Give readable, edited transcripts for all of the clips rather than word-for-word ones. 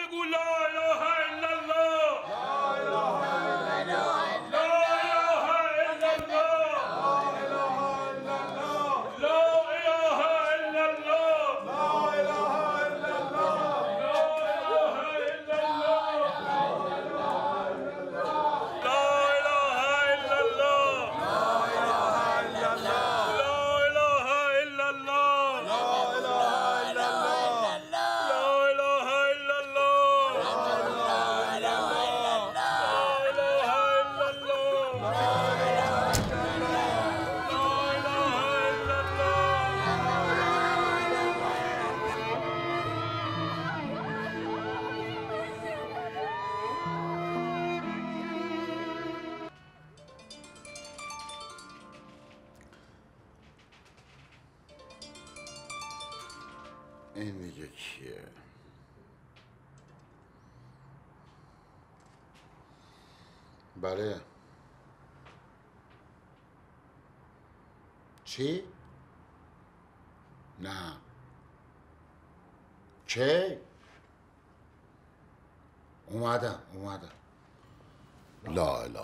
بگو لا اله الا الله. لا اله الا الله. لا اله الا الله. لا اله الا الله. لا اله الا الله. لا اله الا الله. لا اله الا الله. این دیگه کیه؟ بله. چی؟ نه. کی؟ اومدم. لا اله الا.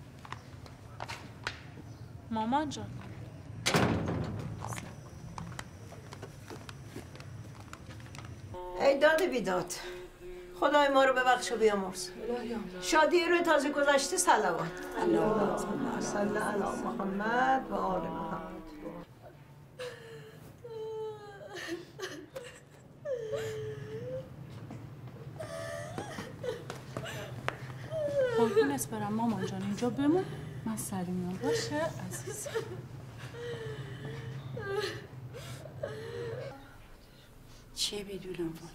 مامان جان. ای داد بیداد، خدای ما رو ببخش و بیامرز. شادی رو تازه گذشته صلوات. اللهم صل علی محمد و آل محمد. قربونت برم مامان جان، اینجا بمون، من سری میام. باشه عزیز. چه بدونم والا.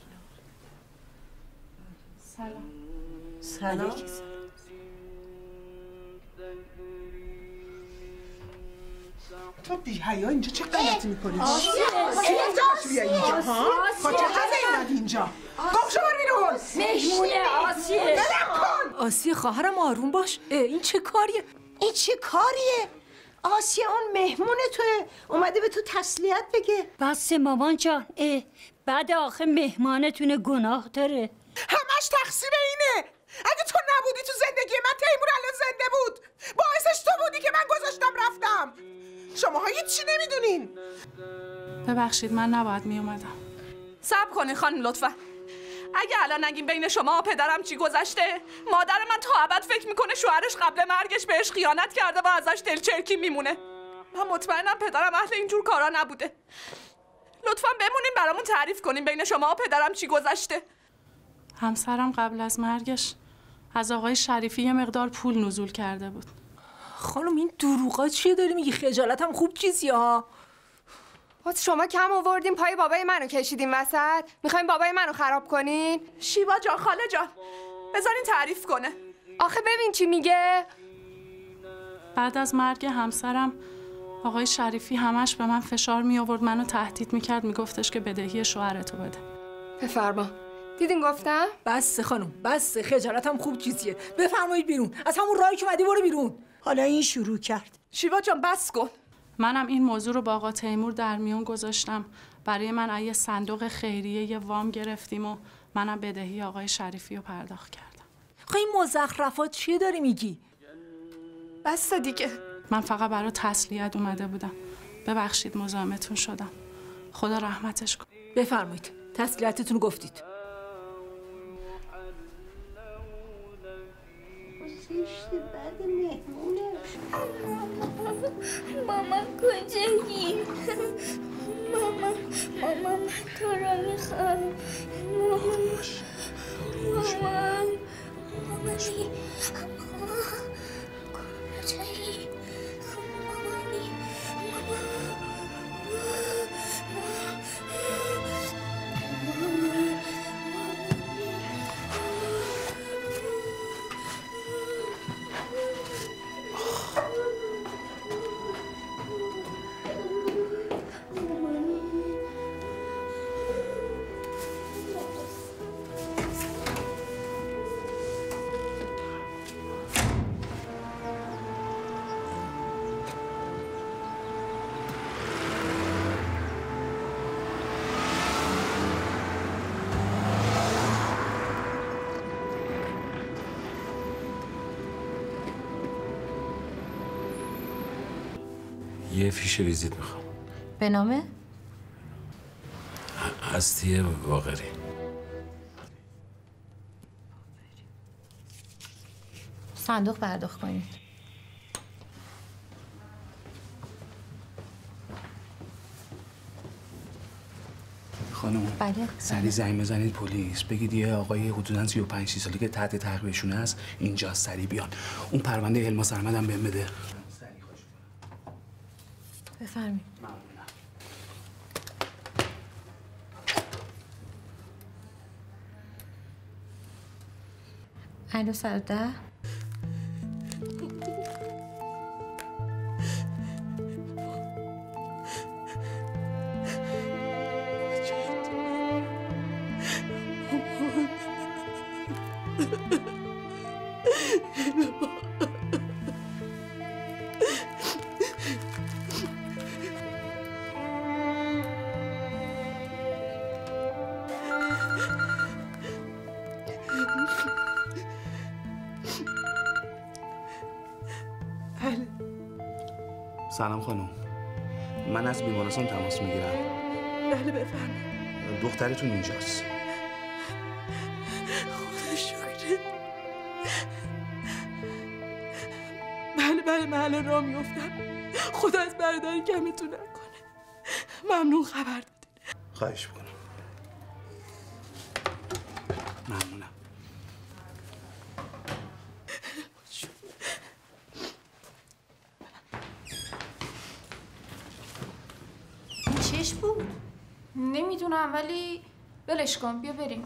سلام. تو بی حیا اینجا چه غلطی میکنی؟ آسیه بیا اینجا ها؟ با چه حضه اومد اینجا؟ گم شو بر بیرون. مهمونه آسیه. بلم کن. آسیه خواهرم آروم باش. این چه کاریه؟ این چه کاریه؟ آسیه اون مهمون توه، اومده به تو تسلیت بگه. بس مامان جان، بعد آخه مهمانتونه گناه داره. همش تقصیر اینه. اگه تو نبودی تو زندگی من تیمور الان زنده بود. باعثش تو بودی که من گذاشتم رفتم. شماها هیچی نمیدونین. ببخشید من نباید میومدم. صبر کنین خانم لطفا. اگه الان نگیم بین شما و پدرم چی گذشته، مادر من تا ابد فکر میکنه شوهرش قبل مرگش بهش خیانت کرده و ازش دلچرکی میمونه. من مطمئنم پدرم اهل اینجور کارا نبوده. لطفا بمونین برامون تعریف کنین بین شما و پدرم چی گذشته. همسرم قبل از مرگش از آقای شریفی یه مقدار پول نزول کرده بود. خانم این دروغا چیه داری میگی؟ خجالتم خوب چیزیه ها. شما کم آوردین پای بابای منو کشیدین وسط؟ میخواین بابای منو خراب کنین؟ شیوا جان، خاله جان، بذارین تعریف کنه. آخه ببین چی میگه. بعد از مرگ همسرم آقای شریفی همش به من فشار می آورد، منو تهدید میکرد، میگفتش که بدهی شوهرتو بده. بفرما. دیدین گفتم؟ بس خانم بس، خجالتم خوب چیزیه. بفرمایید بیرون. از همون راهی که اومدی برو بیرون. حالا این شروع کرد. شیوا جان بس کن. منم این موضوع رو با آقا تیمور در میون گذاشتم. برای من یه صندوق خیریه یه وام گرفتیم و منم بدهی آقای شریفی رو پرداخت کردم. خب این مزخرفات چیه داری میگی؟ بس دیگه. من فقط برای تسلیت اومده بودم. ببخشید مزاحمتون شدم. خدا رحمتش کن. بفرمایید. تسلیتتون رو گفتید. بعد مهمونه. ماما کجایی؟ ماما من تو رو میخوام. ماما کجایی؟ یه فیش ویزیت میخوام. به نامه؟ هستی باقری. صندوق پرداخت کنید. خانم بله. سریع زنگ بزنید پلیس، بگید یه آقای حدوداً 35 سالی که تحت تعقیبشون هست اینجا، سریع بیان. اون پرونده علما سرمد هم بهم بده. بفرمایید. الو 110. سلام خانم، من از بیمارستان تماس میگیرم. بله بفرمایید. دخترتون اینجاست. خدا شکرت. بله من الان راه میافتم. خدا از برادر کمتون نکنه. ممنون خبر دادین. خواهش میکنم. ممنونم. چش بود؟ نمیدونم ولی ولش کن، بیا بریم.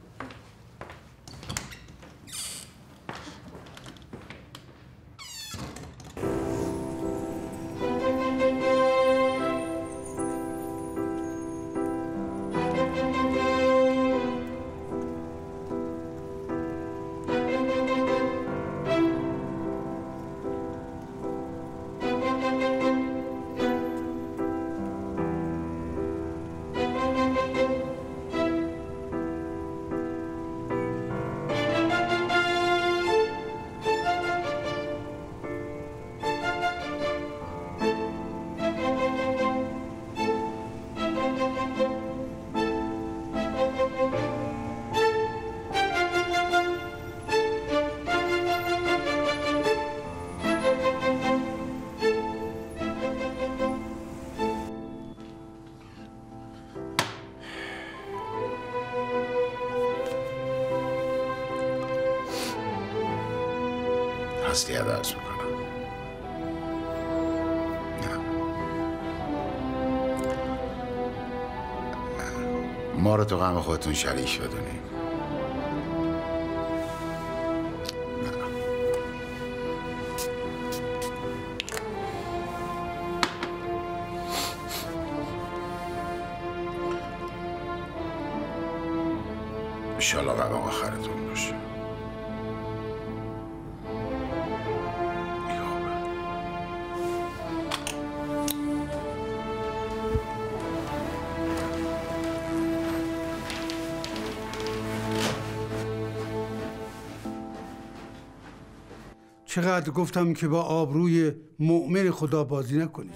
هستی عوض میکنم. نه ما رو تو غم خودتون شریک بدونیم. انشالله غم آخرتون باشه. چقدر گفتم که با آبروی مؤمن خدا بازی نکنید.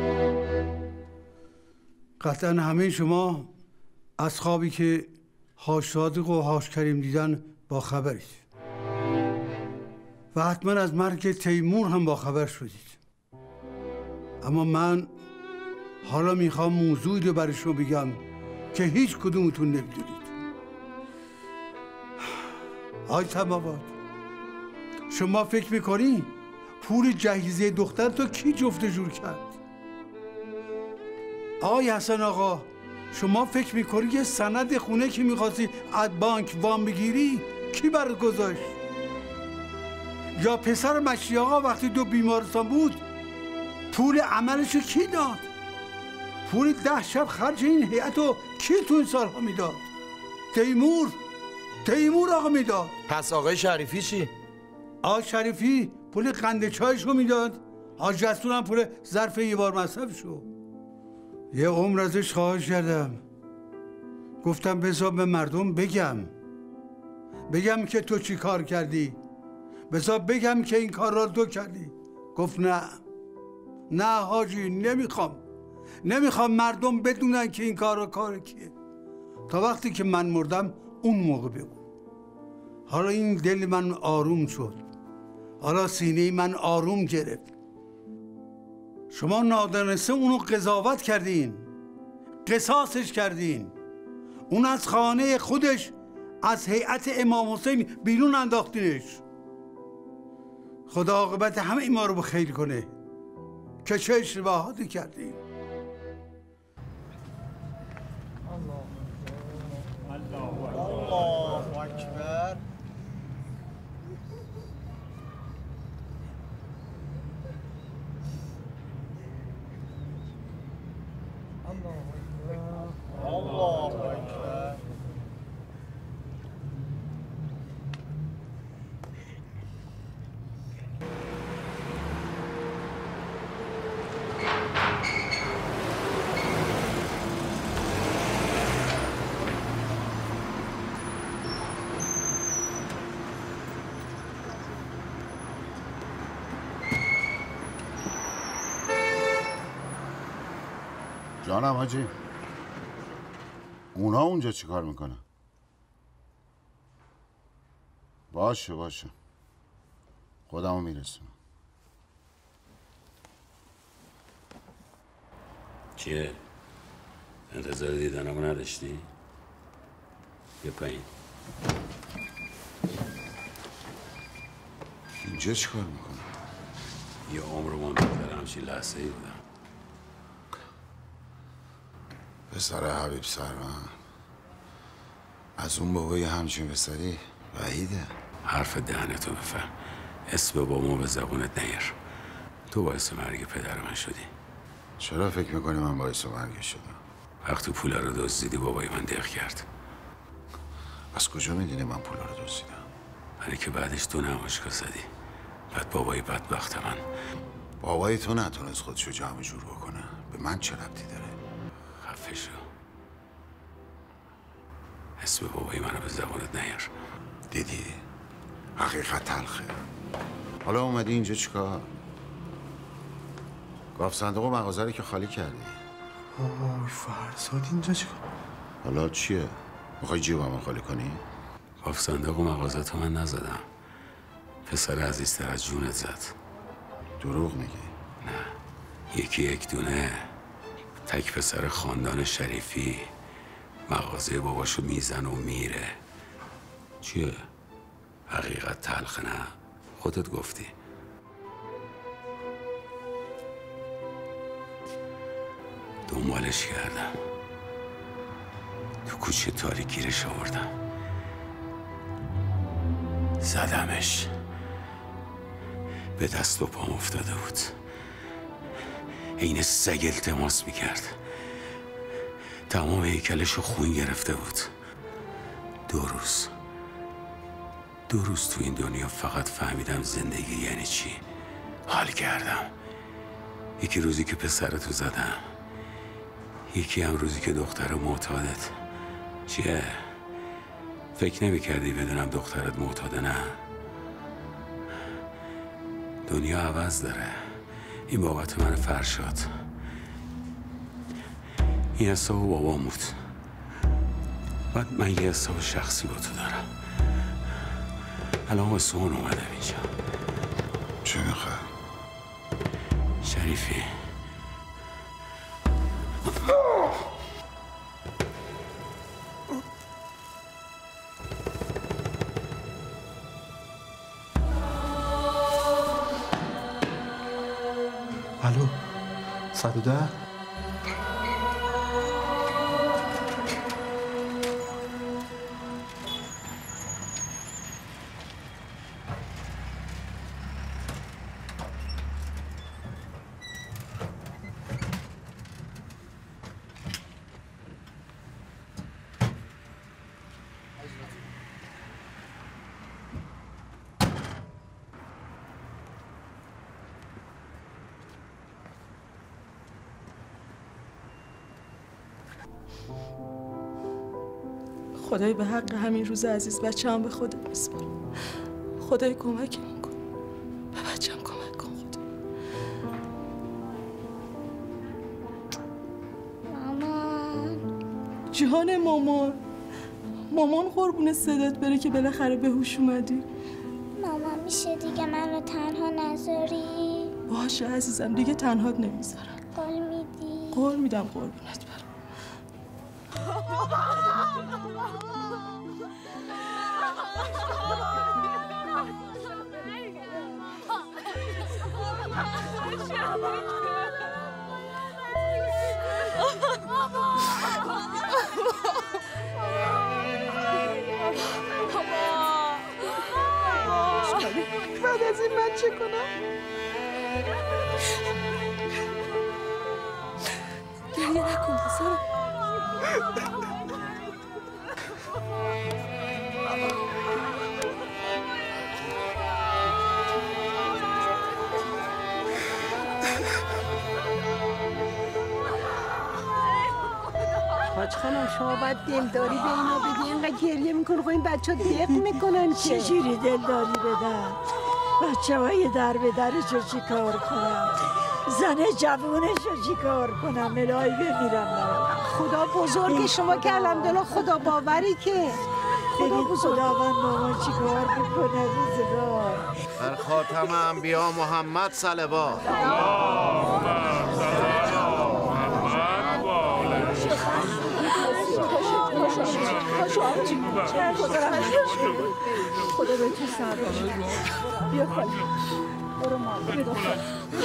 قطعا همه شما از خوابی که حاج صادق و حاج کریم دیدن با خبرید و حتما از مرگ تیمور هم با خبر شدید. اما من حالا میخوام موضوعی رو برای شما بگم که هیچ کدومتون نمیدونید. آی سماوات، شما فکر میکنی پول جهیزیه دختر تو کی جفت جور کرد؟ آقای حسن آقا، شما فکر میکنی یه سند خونه که میخواستی از بانک وام بگیری کی برات گذاشت؟ یا پسر مشی آقا وقتی دو بیمارستان بود پول عملشو کی داد؟ پول 10 شب خرج این هیئتو کی تو این سالها میداد؟ تیمور آقا میداد. پس آقای شریفی چی؟ آقای شریفی پول قند چایشو میداد، حاج رسول هم پول ظرف یه بار مصرفشو. یه عمر ازش خواهش کردم، گفتم بذار به مردم بگم که تو چی کار کردی، بذار بگم که این کار را تو کردی. گفت نه، نه حاجی نمیخوام مردم بدونن که این کار کیه. تا وقتی که من مردم اون موقع بگو. حالا این دل من آروم شد، حالا سینه من آروم گرفت. شما نادانسته اونو قضاوت کردین، قصاصش کردین. اون از خانه خودش، از هیئت امام حسین بیرون انداختینش. خدا عاقبت همه ما رو به خیر کنه که چه اشتباهاتی کردیم. الله اکبر. الله اکبر. جانم حاجی، اونا اونجا چی کار میکنن؟ باشه خودمو میرسونم. چیه؟ انتظار دیدنمو نداشتی؟ بیا پایین. اینجا چی کار میکنه؟ یه عمر منتظر همچین لحظه ای بودم. پسر حبیب سرمن از اون بابای همچین پسری بعیده. حرف دهنتو بفهم. اسم بابامو به زبونت نیر. تو باعث مرگ پدر من شدی. چرا فکر میکنی من باعث مرگش شدم؟ وقتی پولا رو دزدیدی بابای من دق کرد. از کجا میدونی من پولا رو دزدیدم؟ ولی که بعدش تو نمایشگاه زدی. بعد بابای بدبخت من. بابای تو نتونست خودشو جمع جور بکنه. به من چه ربطی داره؟ خفه شو. اسم بابای منو به زبانت نیار. دیدی؟ حقیقت تلخه. حالا اومدی اینجا چیکار؟ گاف صندوق و مغازه رو که خالی کردی. وای فرزاد اینجا چیکار؟ حالا چیه؟ میخوای جیبمو خالی کنی؟ گاف صندوق و مغازه تو من نزدم. پسر عزیزتر از جونت زد. دروغ میگی؟ نه، یکی یک دونه. تک پسر خاندان شریفی مغازه باباشو میزن و میره. چیه؟ حقیقت تلخ نه؟ خودت گفتی. دنبالش کردم، تو کوچه تاریکیرش آوردم، زدمش. به دست و پام افتاده بود، عین سگ التماس میکرد. تمام هیکلشو خون گرفته بود. 2 روز تو این دنیا فقط فهمیدم زندگی یعنی چی. حال کردم. یکی روزی که پسرتو زدم، یکی هم روزی که دختر معتادت. چیه؟ فکر نمیکردی بدونم دخترت معتاده؟ نه، دنیا عوض داره. این بابت من فرشاد. این حساب بابام بود. بعد من یه حساب شخصی با تو دارم. الان واسه اون اومدم اینجا. چه میخوای؟ شریفی، الو 110. خدای به حق همین روز عزیز بچه هم به خودت میسپارم. خدای کمکمون کن. به بچه هم کمک کن خدا. جان مامان قربون صدات بره که بالاخره به هوش اومدی. مامان میشه دیگه منو تنها نذاری؟ باشه عزیزم، دیگه تنهات نمیذارم. قول میدی؟ قول میدم قربونت برم. بعد از این من چه کنم؟ گریه نکن پسرم. حاج خانم شما باید دلداری به اینا بدی. اینقدر گریه میکنه خب این بچه ها دق میکنن که. چجوری دلداری بدم؟ بچه های در به درشو چی کار کنم؟ زن جوونشو چی کار کنم؟ الهی بمیرم. خدا بزرگ شما که الحمدلله خدا باوری که. بگید خداوند مامان چی کار میکنه روزگار. بر خاتم انبیا محمد صلوات. خدا به تو صبر بده. بیا خاله برو مامان بیا دختر.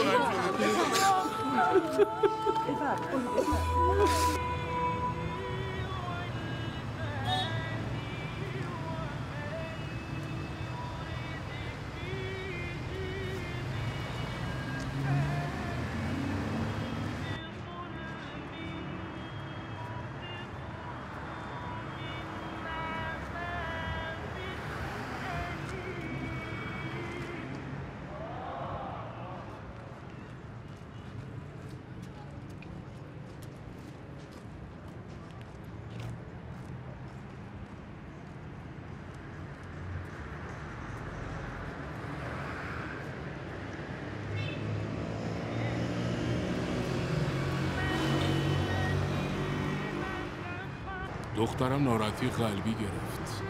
دخترم ناراحتی قلبی گرفت.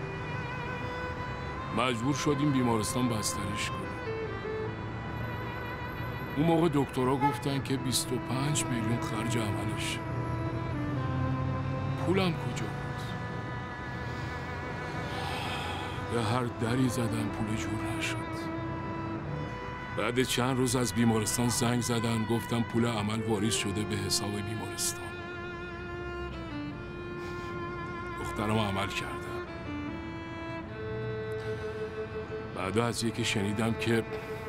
مجبور شدیم بیمارستان بستریش کنیم. اون موقع دکترها گفتن که 25 میلیون خرج عملش. پولم کجا بود؟ به هر دری زدم پول جور نشد. بعد چند روز از بیمارستان زنگ زدن گفتم پول عمل واریز شده به حساب بیمارستان. دخترم عمل کردم. بعد از یکی شنیدم که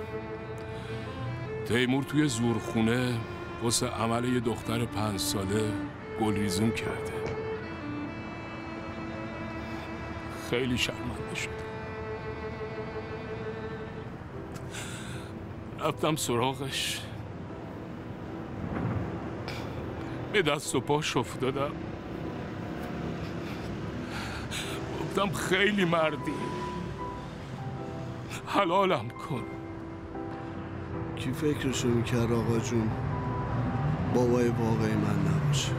تیمور توی زورخونه واسه عمل یه دختر 5 ساله گلریزون کرده. خیلی شرمنده شدم. رفتم سراغش، به دست و پاش افتادم. گفتم خیلی مردی، حلالم کن. کی فکرشو میکرد آقا جون بابای واقعی من نباشه؟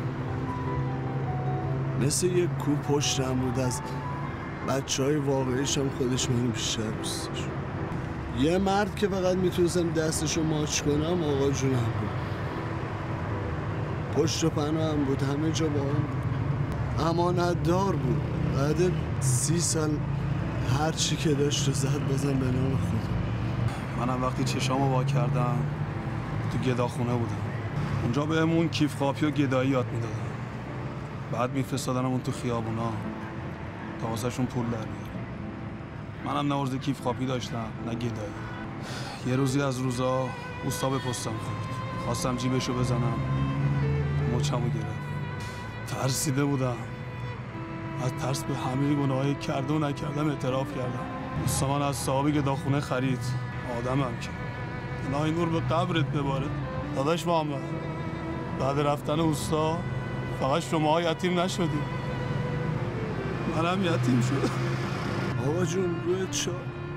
مثل یک کو پشتم بود. از بچه های واقعیش هم خودش منو بیشتر دوست داشت. یه مرد که فقط میتونستم دستشو ماچ کنم آقا جونم بود. پشت و پناهم بود، همه جا با هم بود. امانت دار بود. بعد 30 سال هر چی که داشت و زد بازم به نام خدا. منم وقتی چشامو وا کردم تو گداخونه بودم. اونجا بهمون کیف قاپی و گدایی یاد میدادن. بعد میفرستادنمون تو خیابونا تا واسهشون پول در بیارم. منم نه عرضه کیف قاپی داشتم نه گدایی. یه روزی از روزا اوستا به پستم خورد. خواستم جیبشو بزنم، مچمو گرفت. ترسیده بودم. از ترس به همه گناهایی کرده و نکردم اعتراف کردم. اوستا من از صاحب گداخونه خرید. آدمم که الهی نور به قبرت بباره. داداش محمد، بعد رفتن اوستا فقط شما یتیم نشدیم، منم یتیم شدم. آقا جون روی چا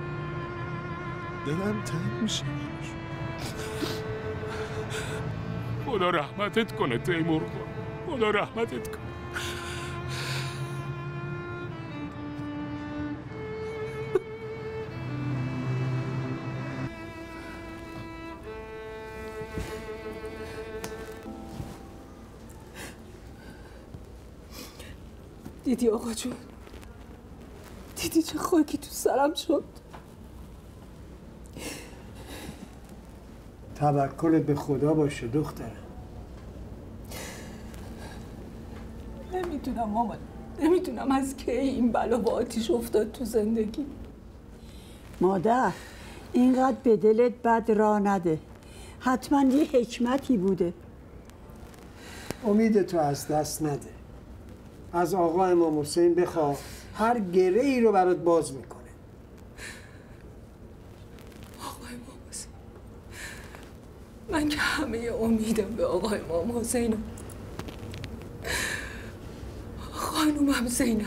دلم تنگ میشه. خدا رحمتت کنه تیمور، خدا رحمتت کنه. دیدی آقا جون؟ دیدی چه خاکی تو سرم شد؟ توکل به خدا باشه دخترم. نمیدونم مامان، نمیدونم از کی این بلا با آتیش افتاد تو زندگی. مادر اینقدر به دلت بد راه نده، حتما یه حکمتی بوده. امید تو از دست نده، از آقا امام حسین بخواه، هر گره ای رو برات باز میکنه. آقا امام حسین، من که همه امیدم به آقا امام حسینم. خانومم زینبه.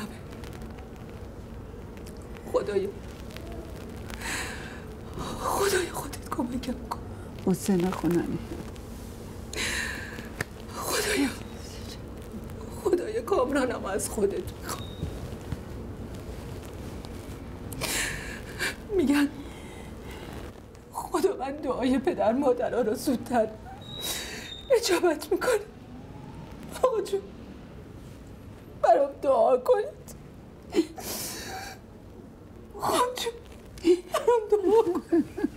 خدایا خودت کمکم کن. حسین خونانی، خدایا کامرانم از خودت میخوام. میگن خداوند دعای پدر مادرها رو زودتر اجابت میکنه. آقا جون برام دعا کنید. خانم جون برام دعا کنید.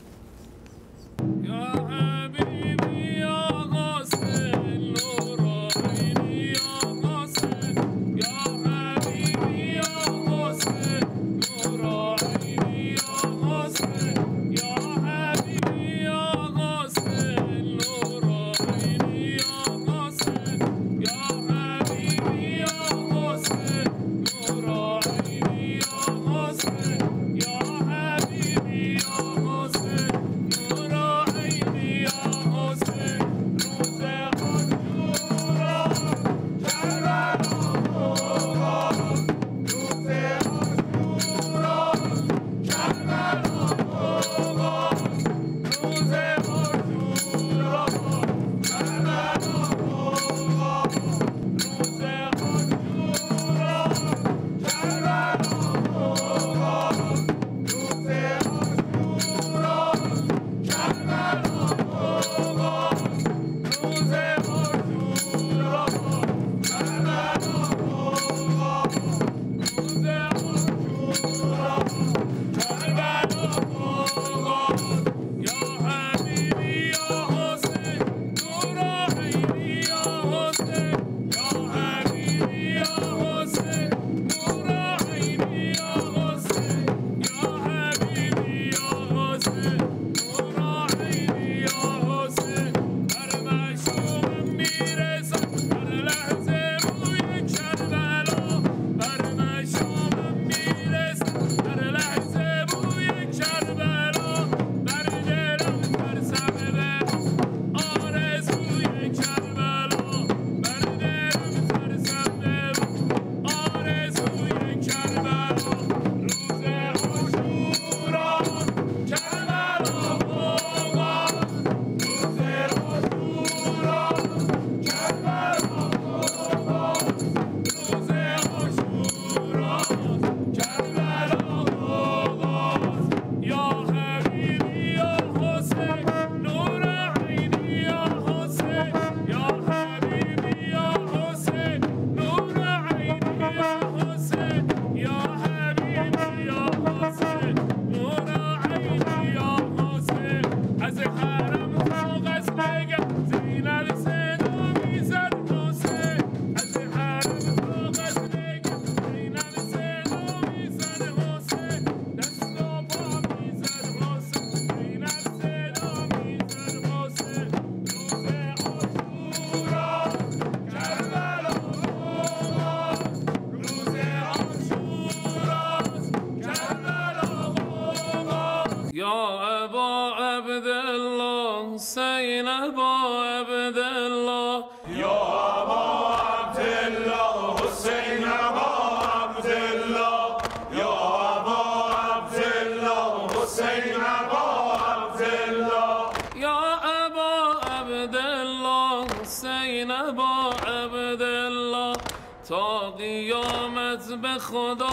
تا قیامت به خدا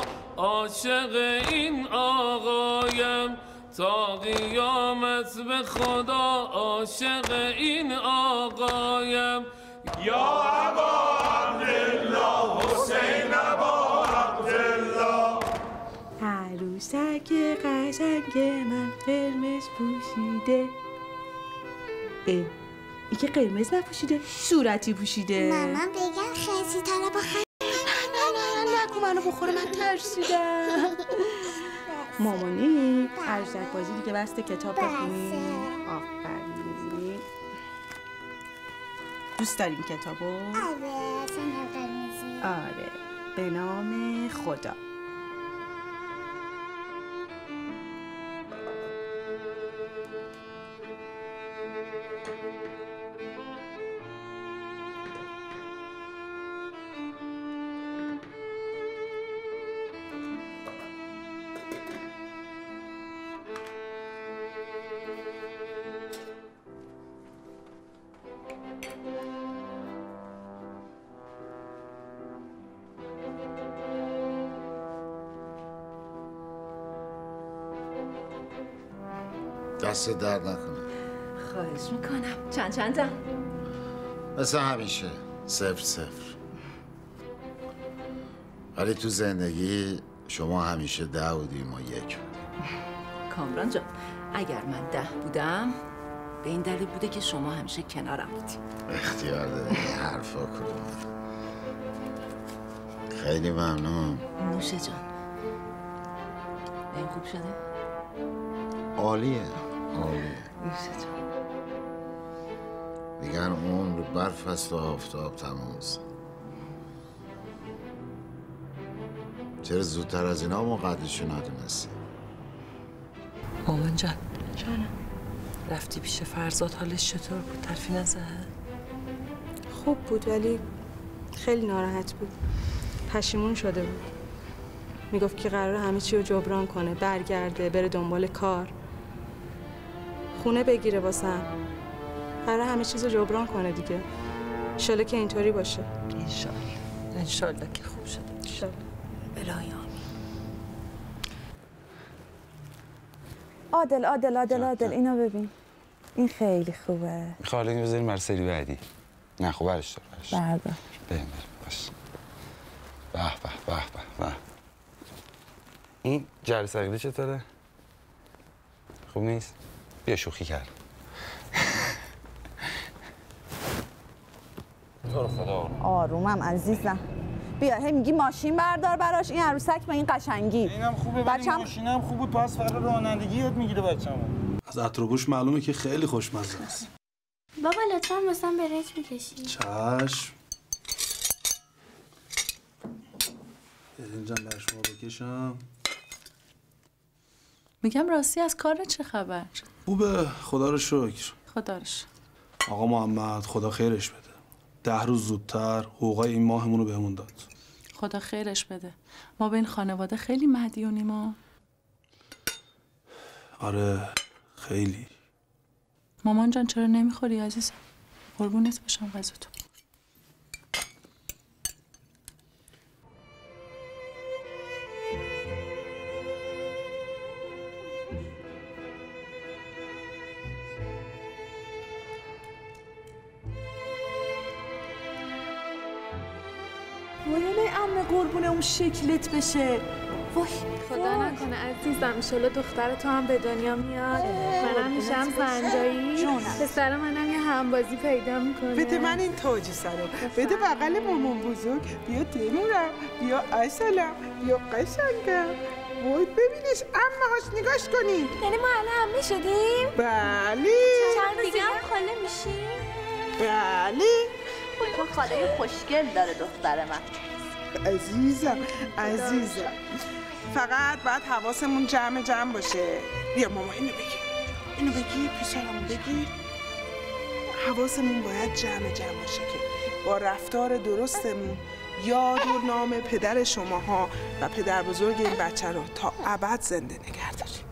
عاشق این آقایم، تا قیامت به خدا عاشق این آقایم. یا ابا عبدالله حسین ابا عروسک قشنگ من قرمز پوشیده. این که قرمز نپوشیده، صورتی پوشیده. مامان بگم خیلی تره با نه نگو منو بخوره، من ترسیدم. مامانی عروسک بازی دیگه بسته کتاب بخونی. آفرین. دوست داریم کتابو؟ آره سنگ قرمزی. آره به نام خدا. دست درد نکنه. خواهش میکنم. چندم؟ مثل همیشه 0-0. ولی تو زندگی شما همیشه 10 بودیم و 1 بودیم. کامران جان اگر من 10 بودم به این دلیل بوده که شما همیشه کنارم بودیم. اختیار داری این حرفا کدوم. خیلی ممنون. نوشه جان این خوب شده؟ عالیه عالیه. نوشه جان میگن عمر برف است و آفتاب تموز. چرا زودتر از اینا ما قدرشو ندونستی؟ مامان جان جانم رفتی پیش فرزاد، حالش چطور بود؟ ترفی نزد؟ خوب بود ولی خیلی ناراحت بود. پشیمون شده بود. میگفت که قراره همه چی رو جبران کنه، برگرده بره دنبال کار، خونه بگیره واسم. قراره همه چیز رو جبران کنه دیگه. انشالله که اینطوری باشه. انشالله که خوب شده. انشالله. الهی آمین. عادل اینو ببین. این خیلی خوبه. میخوای اینو بذاریم برای سری بعدی. نه خوب برش دار. بردار. بریم باش. به. این جلسه عقلی چطوره؟ خوب نیست؟ بیا شوخی کرد. تو رو خدا آرومم عزیزم. بیا هی میگی ماشین بردار براش، این عروسک به این قشنگی. اینم خوبه ولی ماشینم خوب بود، پس فرق رانندگی یاد میگیره بچه‌مون. از عطر و گوش معلومه که خیلی خوشمزه است. بابا لطفاً واسم برنج میکشی. چشم. برنجم بر شما بکشم. میگم راستی از کار چه خبر؟ خوبه خدا رو شکر. خدا رو شکر. آقا محمد خدا خیرش بده. 10 روز زودتر حقوقای این ماهمون رو بهمون داد. خدا خیرش بده. ما به این خانواده خیلی مدیونیم ما. آره خیلی. مامان جان چرا نمیخوری عزیزم؟ قربونت بشم غذاتو. وای عمه قربونه اون شکلت بشه. وای خدا نکنه عزیزم انشالله دختر تو هم به دنیا میاد، منم میشم زنجایی، پسر منم یه همبازی پیدا میکنه. بده من این تاج سرم، بده بغل مامان بزرگ. بیا تیمورم، بیا اصلم، بیا قشنگم. وای ببینش عمه هاش نگاش کنین. یعنی ما الان عمه شدیم؟ بله. چند دیگه هم خاله میشیم؟ بله. تو خاله خوشگل داره دختر من. عزیزم فقط باید حواسمون جمع باشه. بیا ماما اینو بگیر پسرمو بگیر. حواسمون باید جمع باشه که با رفتار درستمون یاد و نام پدر شماها و پدر بزرگ این بچه رو تا ابد زنده نگه داریم.